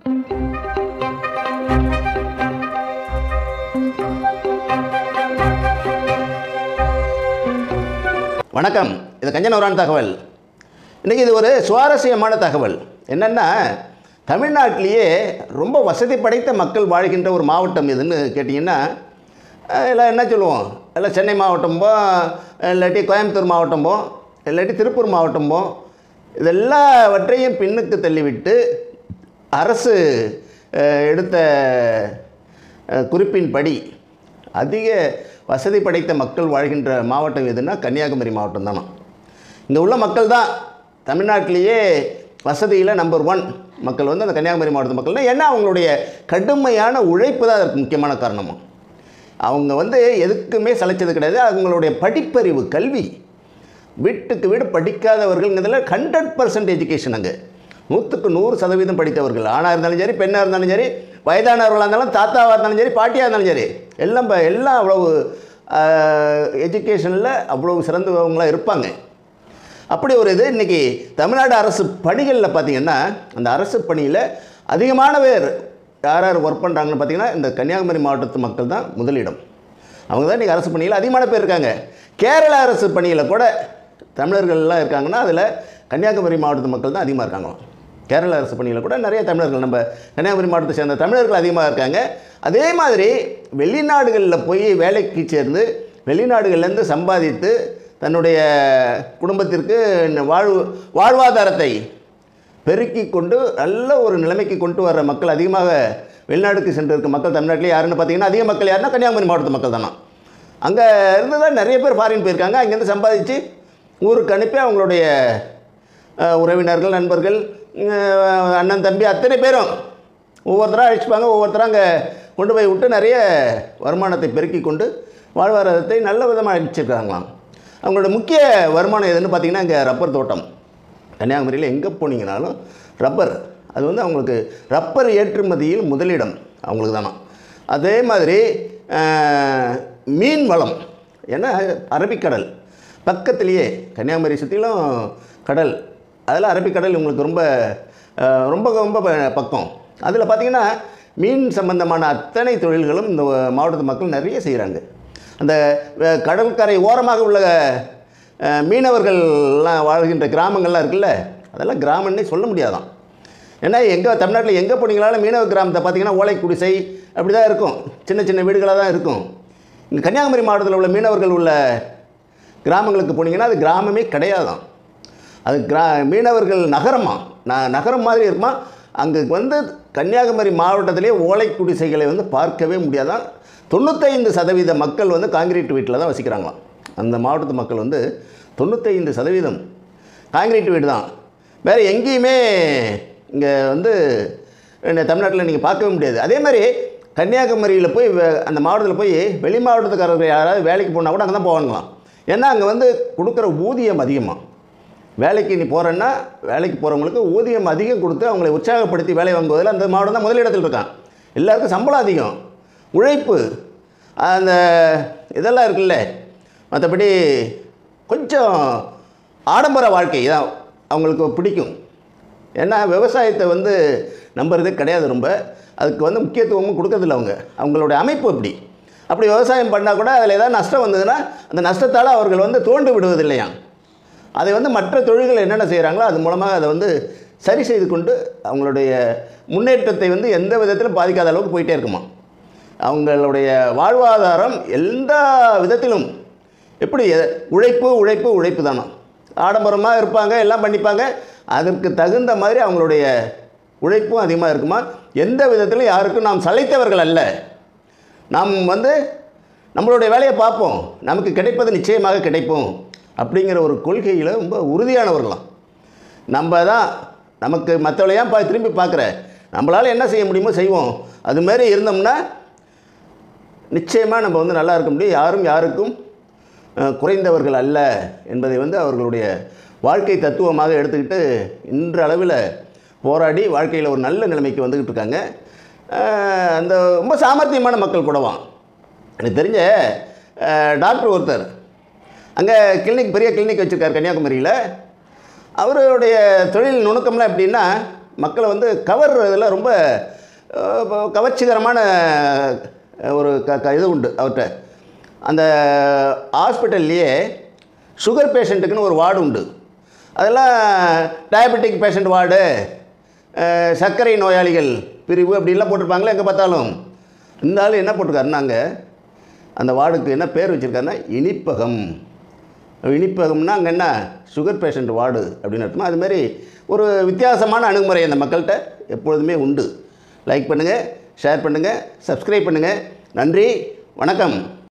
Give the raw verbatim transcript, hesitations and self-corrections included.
வணக்கம். இது கஞ்சனூரான் தகவல். இன்றைக்கி இது ஒரு சுவாரஸ்யமான தகவல். என்னென்னா, தமிழ்நாட்டிலேயே ரொம்ப வசதி படைத்த மக்கள் வாழ்கின்ற ஒரு மாவட்டம் எதுன்னு கேட்டிங்கன்னா, எல்லாம் என்ன சொல்லுவோம், எல்லாம் சென்னை மாவட்டம்போ, இல்லாட்டி கோயம்புத்தூர் மாவட்டம்போ, இல்லாட்டி திருப்பூர் மாவட்டம்போ, இதெல்லாவற்றையும் பின்னுக்கு தள்ளிவிட்டு அரசு எடுத்த குறிப்பின்படி அதிக வசதி படைத்த மக்கள் வாழ்கின்ற மாவட்டம் எதுன்னா கன்னியாகுமரி மாவட்டம் தானே. இங்கே உள்ள மக்கள் தான் தமிழ்நாட்டிலேயே வசதியில் நம்பர் ஒன் மக்கள் வந்து அந்த கன்னியாகுமரி மாவட்ட மக்கள்னால், ஏன்னா அவங்களுடைய கடுமையான உழைப்பு தான் அதற்கு முக்கியமான காரணமாக. அவங்க வந்து எதுக்குமே சளைச்சது கிடையாது. அவங்களுடைய படிப்பறிவு, கல்வி, வீட்டுக்கு வீடு படிக்காதவர்கள்ங்கிறதுல ஹண்ட்ரட் பர்சன்ட் எஜுகேஷன். அங்கே நூற்றுக்கு நூறு சதவீதம் படித்தவர்கள், ஆணாக இருந்தாலும் சரி, பெண்ணாக இருந்தாலும் சரி, வயதானவர்களாக இருந்தாலும், தாத்தாவாக இருந்தாலும் சரி, பாட்டியாக இருந்தாலும் சரி, எல்லாம் எல்லாம் அவ்வளவு எஜுகேஷனில் அவ்வளவு சிறந்தவங்களாக இருப்பாங்க. அப்படி ஒரு இது இன்றைக்கி தமிழ்நாடு அரசு பணிகளில் பார்த்திங்கன்னா, அந்த அரசு பணியில் அதிகமான பேர் யார் யார் ஒர்க் பண்ணுறாங்கன்னு பார்த்திங்கன்னா இந்த கன்னியாகுமரி மாவட்டத்து மக்கள் தான் முதலிடம். அவங்க தான் இன்றைக்கி அரசு பணியில் அதிகமான பேர் இருக்காங்க. கேரள அரசு பணியில் கூட தமிழர்கள்லாம் இருக்காங்கன்னா அதில் கன்னியாகுமரி மாவட்டத்து மக்கள் தான் அதிகமாக இருக்காங்க. கேரள அரசு பணியில் கூட நிறைய தமிழர்கள், நம்ம கன்னியாகுமரி மாவட்டத்தை சேர்ந்த தமிழர்கள் அதிகமாக இருக்காங்க. அதே மாதிரி வெளிநாடுகளில் போய் வேலைக்கு சேர்ந்து வெளிநாடுகள்லேருந்து சம்பாதித்து தன்னுடைய குடும்பத்திற்கு வாழ்வு வாழ்வாதாரத்தை பெருக்கி கொண்டு நல்ல ஒரு நிலைமைக்கு கொண்டு வர்ற மக்கள் அதிகமாக வெளிநாடுக்கு சென்று இருக்க மக்கள் தமிழ்நாட்டிலே யாருன்னு பார்த்தீங்கன்னா, அதிக மக்கள் யாருன்னா கன்னியாகுமரி மாவட்டத்து மக்கள் தானே. அங்கே இருந்து தான் நிறைய பேர் ஃபாரின் போயிருக்காங்க. அங்கேருந்து சம்பாதிச்சு ஊருக்கு அனுப்பி அவங்களுடைய உறவினர்கள், நண்பர்கள், அண்ணன், தம்பி அத்தனை பேரும் ஒவ்வொருத்தராக அழைச்சிப்பாங்க. ஒவ்வொருத்தராக அங்கே கொண்டு போய் விட்டு நிறைய வருமானத்தை பெருக்கி கொண்டு வாழ்வாதாரத்தை நல்ல விதமாக அழிச்சிருக்காங்களாம். அவங்களோட முக்கிய வருமானம் எதுன்னு பார்த்திங்கன்னா, இங்கே ரப்பர் தோட்டம். கன்னியாகுமரியில் எங்கே போனீங்கனாலும் ரப்பர், அது வந்து அவங்களுக்கு ரப்பர் ஏற்றுமதியில் முதலிடம் அவங்களுக்கு தானே. அதே மாதிரி மீன் வளம், ஏன்னா அரபிக்கடல் பக்கத்துலேயே, கன்னியாகுமரி சுற்றிலும் கடல், அதில் அரபிக்கடல் உங்களுக்கு ரொம்ப ரொம்ப ரொம்ப பக்கம். அதில் பார்த்திங்கன்னா மீன் சம்பந்தமான அத்தனை தொழில்களும் இந்த மாவட்டத்து மக்கள் நிறைய செய்கிறாங்க. அந்த கடற்கரை ஓரமாக உள்ள மீனவர்கள்லாம் வாழ்கின்ற கிராமங்கள்லாம் இருக்குல்ல, அதெல்லாம் கிராமன்னே சொல்ல முடியாதான். ஏன்னா எங்கே தமிழ்நாட்டில் எங்கே போனீங்களாலும் மீனவ கிராமத்தை பார்த்திங்கன்னா ஓலை குடிசை அப்படி தான் இருக்கும், சின்ன சின்ன வீடுகளாக தான் இருக்கும். இங்கே கன்னியாகுமரி மாவட்டத்தில் உள்ள மீனவர்கள் உள்ள கிராமங்களுக்கு போனீங்கன்னா அது கிராமமே கிடையாதான். அது கிரா மீனவர்கள் நகரமாக நான் நகரம் மாதிரி இருக்குமா. அங்கே வந்து கன்னியாகுமரி மாவட்டத்திலே ஓலை குடிசைகளை வந்து பார்க்கவே முடியாதான். தொண்ணூத்தைந்து சதவீத மக்கள் வந்து காங்கிரீட் வீட்டில் தான் வசிக்கிறாங்களாம். அந்த மாவட்டத்து மக்கள் வந்து தொண்ணூத்தைந்து சதவீதம் காங்கிரீட் வீடு தான். வேறு எங்கேயுமே இங்கே வந்து தமிழ்நாட்டில் நீங்கள் பார்க்கவே முடியாது. அதே மாதிரி கன்னியாகுமரியில் போய் அந்த மாவட்டத்தில் போய் வெளி மாவட்டத்துக்காரர்கள் யாராவது வேலைக்கு போனால் கூட அங்கே தான் போவாங்களாம். ஏன்னா அங்கே வந்து கொடுக்குற ஊதியம் அதிகமாக. வேலைக்கு நீ போகிறேன்னா வேலைக்கு போகிறவங்களுக்கு ஊதியம் அதிகம் கொடுத்து அவங்களை உற்சாகப்படுத்தி வேலை வாங்குவதில் அந்த மாவட்டம் தான் முதலிடத்தில் இருக்கான். எல்லாருக்கும் சம்பளம் அதிகம், உழைப்பு, அந்த இதெல்லாம் இருக்குல்ல. மற்றபடி கொஞ்சம் ஆடம்பர வாழ்க்கை தான் அவங்களுக்கு பிடிக்கும். ஏன்னா விவசாயத்தை வந்து நம்புறதே கிடையாது ரொம்ப. அதுக்கு வந்து முக்கியத்துவமும் கொடுக்கறதில்ல அவங்க. அவங்களுடைய அமைப்பு அப்படி அப்படி விவசாயம் பண்ணால் கூட அதில் ஏதாவது நஷ்டம் வந்ததுன்னா அந்த நஷ்டத்தால் அவர்கள் வந்து தோண்டு விடுவதில்லையா. அதை வந்து மற்ற தொழில்கள் என்னென்ன செய்கிறாங்களோ அது மூலமாக அதை வந்து சரி செய்து கொண்டு அவங்களுடைய முன்னேற்றத்தை வந்து எந்த விதத்திலும் பாதிக்காத அளவுக்கு போயிட்டே இருக்குமா. அவங்களுடைய வாழ்வாதாரம் எந்த விதத்திலும் எப்படி உழைப்பு உழைப்பு உழைப்பு தானோ. ஆடம்பரமாக இருப்பாங்க, எல்லாம் பண்ணிப்பாங்க, அதற்கு தகுந்த மாதிரி அவங்களுடைய உழைப்பும் அதிகமாக இருக்குமா. எந்த விதத்திலும் யாருக்கும் நாம் சளைத்தவர்கள் அல்ல. நாம் வந்து நம்மளுடைய வேலையை பார்ப்போம், நமக்கு கிடைப்பது நிச்சயமாக கிடைப்போம் அப்படிங்கிற ஒரு கொள்கையில் ரொம்ப உறுதியானவர்களாம். நம்ம தான் நமக்கு மற்றவளை ஏன் பா திரும்பி பார்க்குற, நம்மளால் என்ன செய்ய முடியுமோ செய்வோம், அதுமாரி இருந்தோம்னா நிச்சயமாக நம்ம வந்து நல்லா இருக்க முடியும். யாரும் யாருக்கும் குறைந்தவர்கள் அல்ல என்பதை வந்து அவர்களுடைய வாழ்க்கை தத்துவமாக எடுத்துக்கிட்டு இன்றளவில் போராடி வாழ்க்கையில் ஒரு நல்ல நிலைமைக்கு வந்துக்கிட்டு இருக்காங்க. அந்த ரொம்ப சாமர்த்தியமான மக்கள் கூடவான். எனக்கு தெரிஞ்ச டாக்டர் ஒருத்தர் அங்கே கிளினிக், பெரிய கிளினிக் வச்சுருக்கார் கன்னியாகுமரியில். அவருடைய தொழில் நுணுக்கம்லாம் எப்படின்னா, மக்களை வந்து கவர்றதில் ரொம்ப கவர்ச்சிகரமான ஒரு க க இது உண்டு அவர்கிட்ட. அந்த ஹாஸ்பிட்டல்லையே சுகர் பேஷண்ட்டுக்குன்னு ஒரு வார்டு உண்டு. அதெல்லாம் டயபெட்டிக் பேஷண்ட் வார்டு, சர்க்கரை நோயாளிகள் பிரிவு அப்படின்லாம் போட்டிருப்பாங்களே எங்கே பார்த்தாலும். இந்த ஆள் என்ன போட்டிருக்காருன்னாங்க, அந்த வார்டுக்கு என்ன பேர் வச்சுருக்காருன்னா இனிப்பகம். இனிப்பகம்னா அங்கே என்ன சுகர் பேஷண்ட் வார்டு அப்படின்னு அர்த்தமா. அதுமாரி ஒரு வித்தியாசமான அணுகுமுறை அந்த மக்கள்கிட்ட எப்பொழுதுமே உண்டு. லைக் பண்ணுங்கள், ஷேர் பண்ணுங்கள், சப்ஸ்கிரைப் பண்ணுங்கள். நன்றி, வணக்கம்.